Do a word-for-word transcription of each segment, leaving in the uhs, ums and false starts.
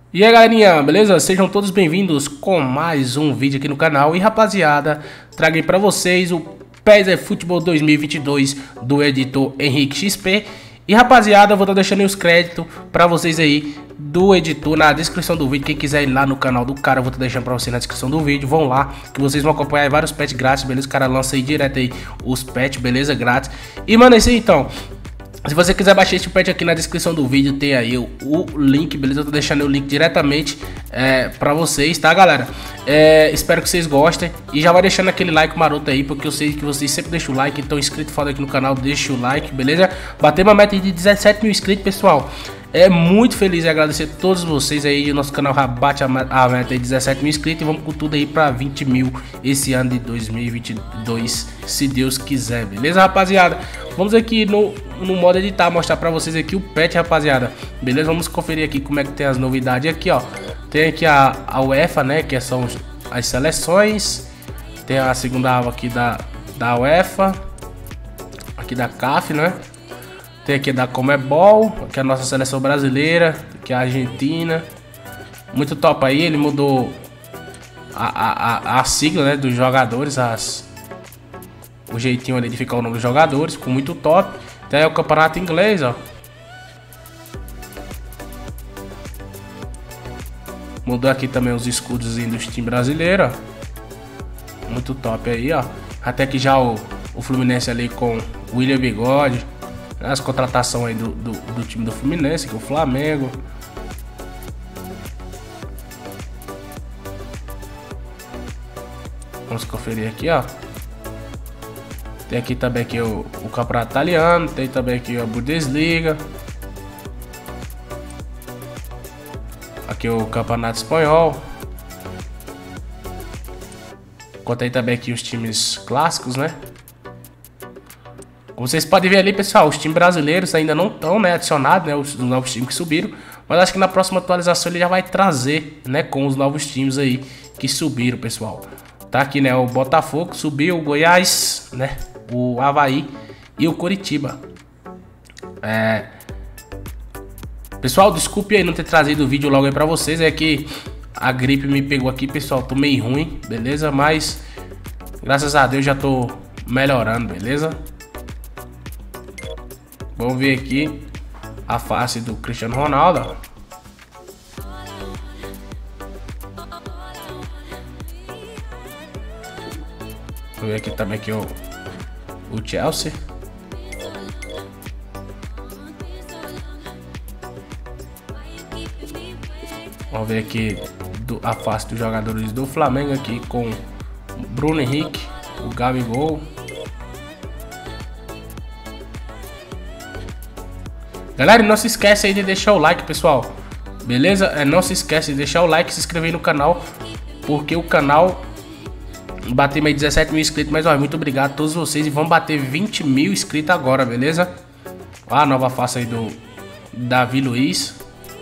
E aí galerinha, beleza? Sejam todos bem-vindos com mais um vídeo aqui no canal. E rapaziada, trago aí pra vocês o PES eFootball dois mil e vinte e dois do editor Henrique X P. E rapaziada, eu vou estar deixando aí os créditos pra vocês aí do editor na descrição do vídeo. Quem quiser ir lá no canal do cara, eu vou estar deixando pra vocês na descrição do vídeo. Vão lá, que vocês vão acompanhar vários pets grátis, beleza? O cara lança aí direto aí os pets, beleza? Grátis. E mano, é isso aí então. Se você quiser baixar esse pet aqui na descrição do vídeo, tem aí o, o link, beleza? Eu tô deixando o link diretamente é, pra vocês, tá, galera? É, espero que vocês gostem. E já vai deixando aquele like maroto aí, porque eu sei que vocês sempre deixam o like. Então, inscrito foda aqui no canal, deixa o like, beleza? Bater uma meta de dezessete mil inscritos, pessoal. É muito feliz e agradecer a todos vocês aí. O nosso canal já bate a meta de dezessete mil inscritos. E vamos com tudo aí pra vinte mil esse ano de dois mil e vinte e dois, se Deus quiser, beleza, rapaziada? Vamos aqui no, no modo editar, mostrar pra vocês aqui o pet, rapaziada. Beleza? Vamos conferir aqui como é que tem as novidades aqui, ó. Tem aqui a, a UEFA, né, que são as seleções. Tem a segunda aba aqui da, da UEFA. Aqui da C A F, né? Tem aqui da Comebol, que é a nossa seleção brasileira, que é a Argentina. Muito top aí, ele mudou a, a, a, a sigla, né, dos jogadores, as, o jeitinho ali de ficar o nome dos jogadores, ficou muito top. Tem aí o campeonato inglês, ó. Mudou aqui também os escudos dos times brasileiros, ó. Muito top aí, ó. Até que já o, o Fluminense ali com William Bigode. As contratações aí do, do, do time do Fluminense, que é o Flamengo. Vamos conferir aqui, ó. Tem aqui também aqui o, o campeonato italiano. Tem também aqui a Bundesliga. Aqui o campeonato espanhol. Contei também aqui os times clássicos, né? Como vocês podem ver ali, pessoal, os times brasileiros ainda não estão, né, adicionados, né, os, os novos times que subiram. Mas acho que na próxima atualização ele já vai trazer, né, com os novos times aí que subiram, pessoal. Tá aqui, né, o Botafogo subiu, o Goiás, né, o Avaí e o Coritiba. É... Pessoal, desculpe aí não ter trazido o vídeo logo aí pra vocês. É que a gripe me pegou aqui, pessoal, tô meio ruim, beleza? Mas, graças a Deus, já tô melhorando, beleza? Vamos ver aqui a face do Cristiano Ronaldo. Vou ver aqui também aqui o, o Chelsea. Vamos ver aqui do, a face dos jogadores do Flamengo aqui com o Bruno Henrique, o Gabigol. Galera, não se esquece aí de deixar o like, pessoal. Beleza? É, não se esquece de deixar o like e se inscrever no canal, porque o canal bateu mais dezessete mil inscritos. Mas ó, muito obrigado a todos vocês. E vamos bater vinte mil inscritos agora, beleza? Ó, a nova face aí do Davi Luiz.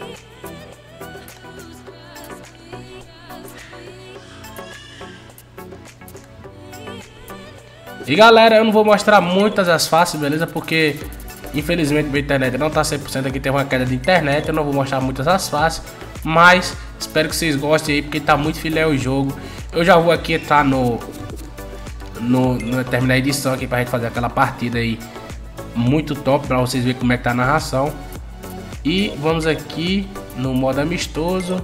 E galera, eu não vou mostrar muitas as faces, beleza? Porque infelizmente minha internet não tá cem por cento aqui, tem uma queda de internet. Eu não vou mostrar muitas as faces, mas espero que vocês gostem aí, porque tá muito filé o jogo. Eu já vou aqui entrar no, no, no terminar a edição aqui pra gente fazer aquela partida aí muito top, pra vocês verem como é que tá a narração. E vamos aqui no modo amistoso.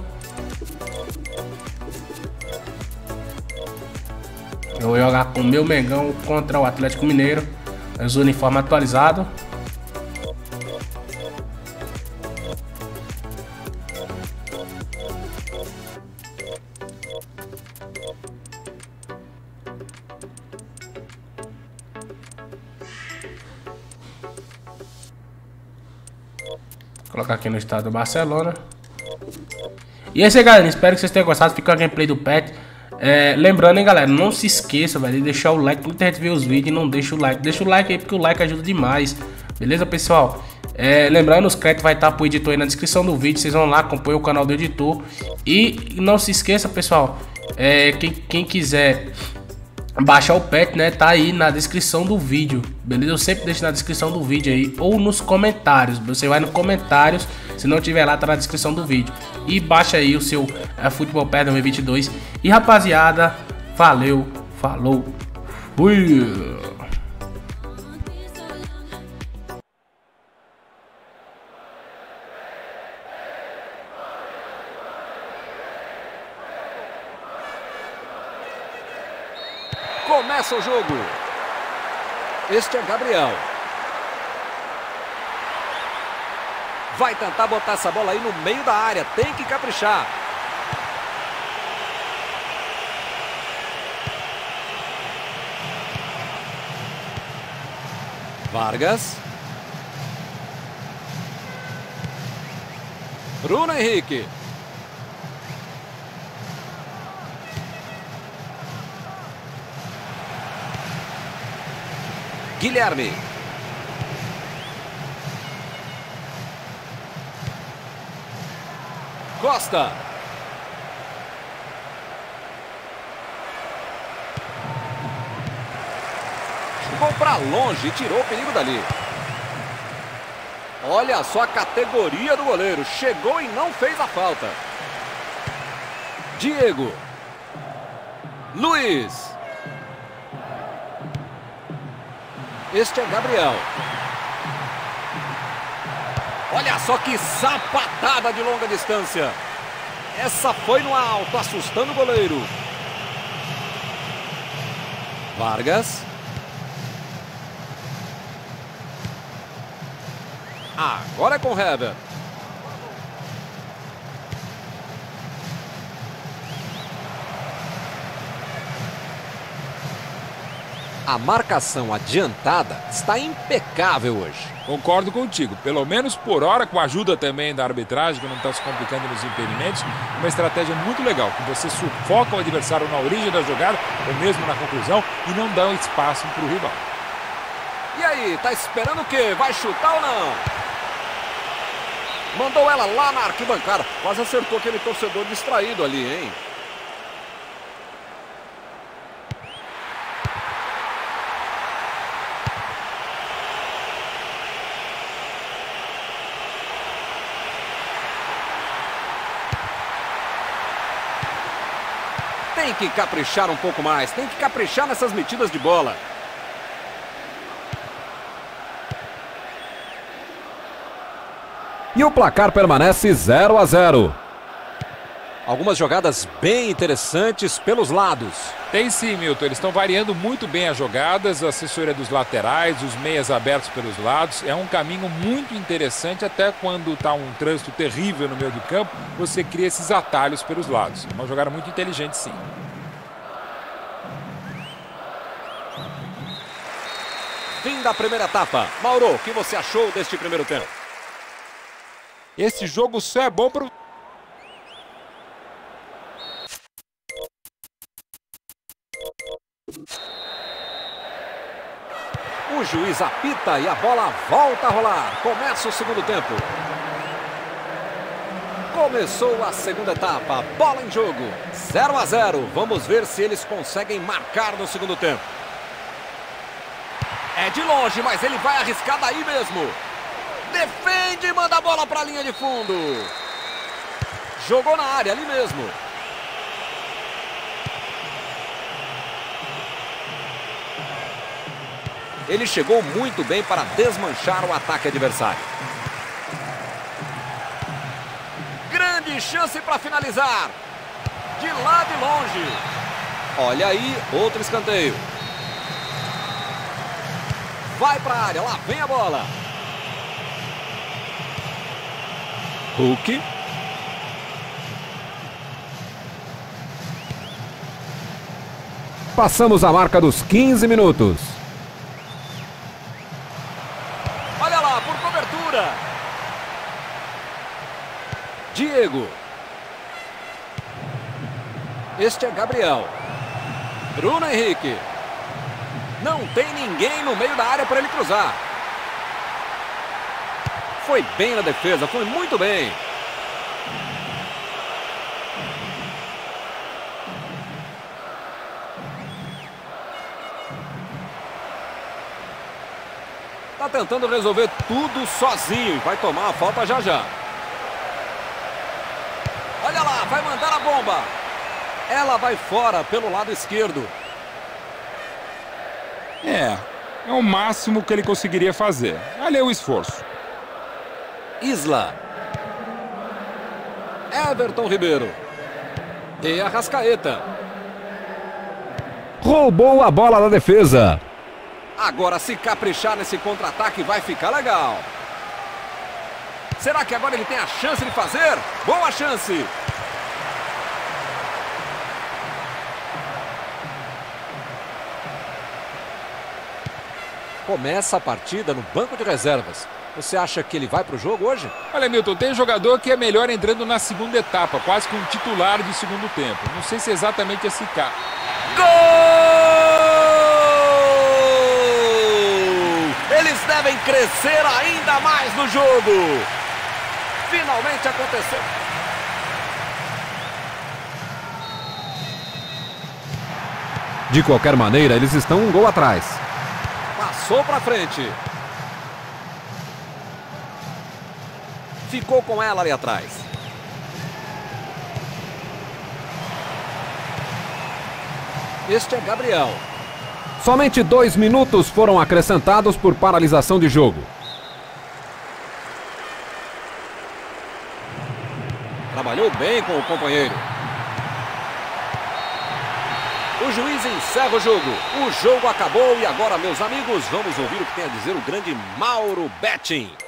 Eu vou jogar com o meu Mengão contra o Atlético Mineiro. Os uniformes atualizados. Vou colocar aqui no estado do Barcelona. E é isso aí, galera. Espero que vocês tenham gostado. Fica a gameplay do pet. É, lembrando, hein, galera, não se esqueça, velho, de deixar o like. Muita gente vê os vídeos e não deixa o like. Deixa o like aí, porque o like ajuda demais. Beleza, pessoal? É, lembrando, os créditos vai estar pro editor aí na descrição do vídeo. Vocês vão lá, acompanhem o canal do editor. E não se esqueça, pessoal, é, quem, quem quiser baixar o patch, né? Tá aí na descrição do vídeo, beleza? Eu sempre deixo na descrição do vídeo aí, ou nos comentários. Você vai nos comentários, se não tiver lá, tá na descrição do vídeo. E baixa aí o seu é, Futebol Pass dois mil e vinte e dois. E rapaziada, valeu, falou, fui! Começa o jogo. Este é Gabriel. Vai tentar botar essa bola aí no meio da área. Tem que caprichar. Vargas. Bruno Henrique. Guilherme. Costa. Jogou para longe e tirou o perigo dali. Olha só a categoria do goleiro. Chegou e não fez a falta. Diego. Luiz. Este é Gabriel. Olha só que sapatada de longa distância. Essa foi no alto, assustando o goleiro. Vargas. Agora é com Heber. A marcação adiantada está impecável hoje. Concordo contigo. Pelo menos por hora, com a ajuda também da arbitragem, que não está se complicando nos impedimentos, uma estratégia muito legal, que você sufoca o adversário na origem da jogada, ou mesmo na conclusão, e não dá um espaço para o rival. E aí, tá esperando o quê? Vai chutar ou não? Mandou ela lá na arquibancada. Quase acertou aquele torcedor distraído ali, hein? Tem que caprichar um pouco mais. Tem que caprichar nessas metidas de bola. E o placar permanece zero a zero. Algumas jogadas bem interessantes pelos lados. Tem sim, Milton. Eles estão variando muito bem as jogadas, a assessoria dos laterais, os meias abertos pelos lados. É um caminho muito interessante, até quando está um trânsito terrível no meio do campo, você cria esses atalhos pelos lados. Uma jogada muito inteligente, sim. Fim da primeira etapa. Mauro, o que você achou deste primeiro tempo? Esse jogo só é bom para o... O juiz apita e a bola volta a rolar. Começa o segundo tempo. Começou a segunda etapa. Bola em jogo. zero a zero. Vamos ver se eles conseguem marcar no segundo tempo. É de longe, mas ele vai arriscar daí mesmo. Defende e manda a bola para a linha de fundo. Jogou na área ali mesmo. Ele chegou muito bem para desmanchar o ataque adversário. Grande chance para finalizar. De lá de longe. Olha aí, outro escanteio. Vai para a área, lá vem a bola. Hulk. Passamos a marca dos quinze minutos. Olha lá, por cobertura. Diego. Este é Gabriel. Bruno Henrique. Não tem ninguém no meio da área para ele cruzar. Foi bem na defesa, foi muito bem. Tá tentando resolver tudo sozinho e vai tomar a falta já já. Olha lá, vai mandar a bomba. Ela vai fora pelo lado esquerdo. É, é o máximo que ele conseguiria fazer. Valeu o esforço. Isla. Everton Ribeiro. E Arrascaeta. Roubou a bola da defesa. Agora, se caprichar nesse contra-ataque, vai ficar legal. Será que agora ele tem a chance de fazer? Boa chance. Começa a partida no banco de reservas. Você acha que ele vai para o jogo hoje? Olha, Milton, tem jogador que é melhor entrando na segunda etapa, quase que um titular de segundo tempo. Não sei se é exatamente esse caso. Gol! Eles devem crescer ainda mais no jogo. Finalmente aconteceu. De qualquer maneira, eles estão um gol atrás. Passou para frente. Ficou com ela ali atrás. Este é Gabriel. Somente dois minutos foram acrescentados por paralisação de jogo. Trabalhou bem com o companheiro. O juiz encerra o jogo. O jogo acabou e agora, meus amigos, vamos ouvir o que tem a dizer o grande Mauro Betting.